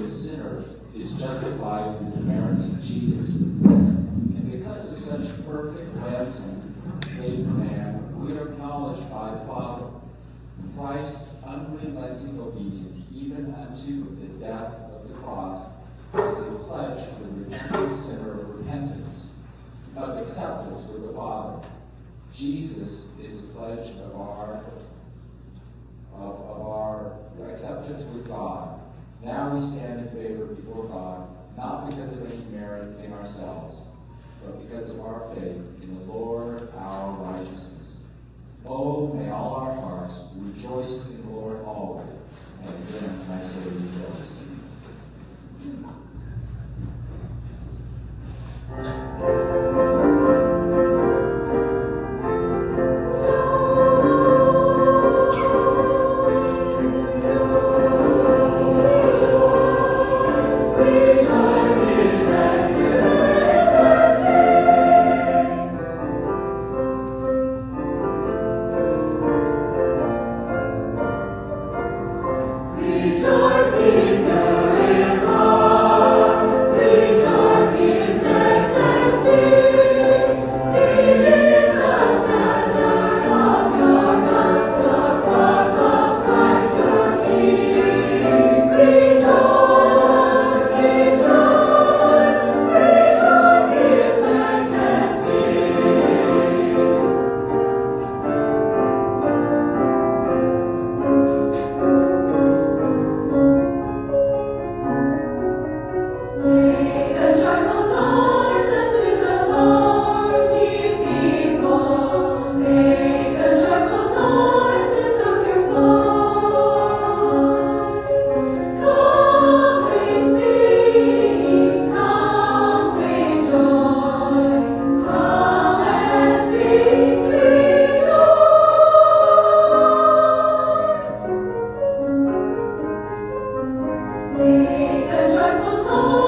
the sinner is justified through the merits of Jesus. And because of such perfect ransom paid for man, we are acknowledged by the Father. Christ's unrelenting obedience, even unto the death of the cross, is a pledge for the repentant sinner of repentance, of acceptance with the Father. Jesus is a pledge of our acceptance with God. Now we stand in favor before God, not because of any merit in ourselves, but because of our faith in the Lord our righteousness. Oh, may all our hearts rejoice in the Lord always. And again, I say rejoice. Make a joyful noise.